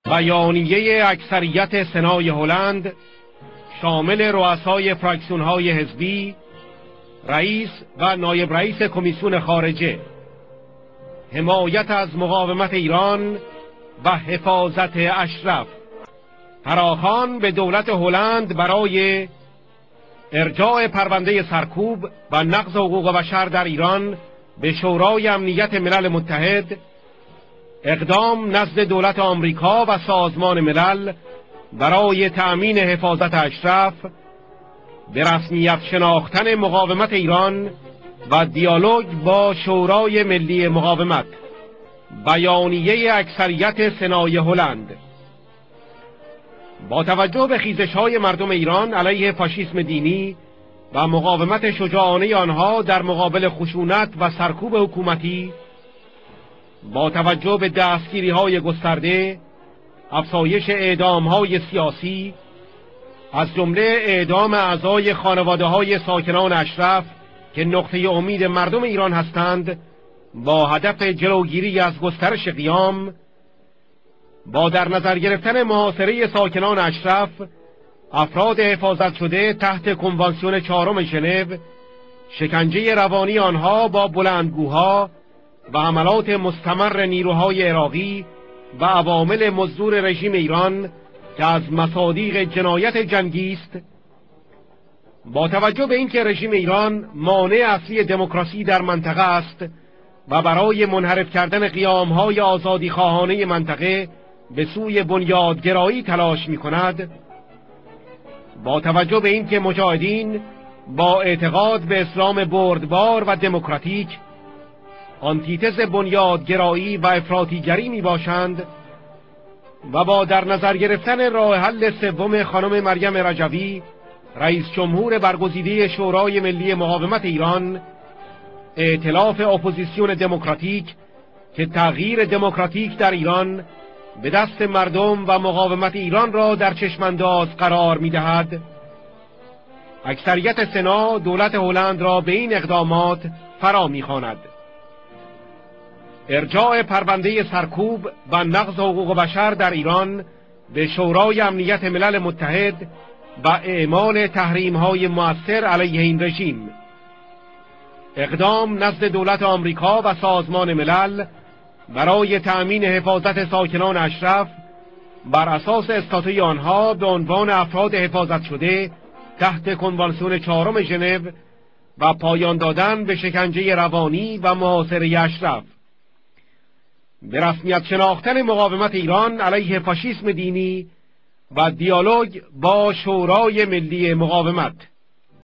بیانیه اکثریت سنای هلند شامل رؤسای فراکسیون‌های حزبی، رئیس و نایب رئیس کمیسیون خارجه، حمایت از مقاومت ایران و حفاظت اشرف، فراخوان به دولت هلند برای ارجاع پرونده سرکوب و نقض حقوق بشر در ایران به شورای امنیت ملل متحد، اقدام نزد دولت آمریکا و سازمان ملل برای تأمین حفاظت اشرف، به رسمیت شناختن مقاومت ایران و دیالوگ با شورای ملی مقاومت. بیانیه اکثریت سنای هلند: با توجه به خیزش‌های مردم ایران علیه فاشیسم دینی و مقاومت شجاعانه آنها در مقابل خشونت و سرکوب حکومتی، با توجه به دستگیری‌های گسترده، افزایش اعدام‌های سیاسی از جمله اعدام اعضای خانواده‌های ساکنان اشرف که نقطه امید مردم ایران هستند، با هدف جلوگیری از گسترش قیام، با در نظر گرفتن محاصره ساکنان اشرف، افراد حفاظت شده تحت کنوانسیون 4 ژنو، شکنجه روانی آنها با بلندگوها و حملات مستمر نیروهای عراقی و عوامل مزدور رژیم ایران که از مصادیق جنایت جنگی است، با توجه به اینکه رژیم ایران مانع اصلی دموکراسی در منطقه است و برای منحرف کردن قیام‌های آزادیخواهانه منطقه به سوی بنیادگرایی تلاش می‌کند، با توجه به اینکه مجاهدین با اعتقاد به اسلام بردبار و دموکراتیک آنتیتز بنیادگرایی و افراطیگری میباشند و با در نظر گرفتن راه حل سوم خانم مریم رجوی، رئیس جمهور برگزیده شورای ملی مقاومت ایران، ائتلاف اپوزیسیون دموکراتیک که تغییر دموکراتیک در ایران به دست مردم و مقاومت ایران را در چشمانداز قرار می‌دهد، اکثریت سنا دولت هلند را به این اقدامات فرا می‌خواند: ارجاع پرونده سرکوب و نقض حقوق بشر در ایران به شورای امنیت ملل متحد و اعمال تحریم‌های مؤثر علیه این رژیم، اقدام نزد دولت آمریکا و سازمان ملل برای تأمین حفاظت ساکنان اشرف بر اساس استاتوی آنها به عنوان افراد حفاظت شده تحت کنوانسیون 4 ژنو و پایان دادن به شکنجه روانی و محاصره اشرف، به رسمیت شناختن مقاومت ایران علیه فاشیسم دینی و دیالوگ با شورای ملی مقاومت.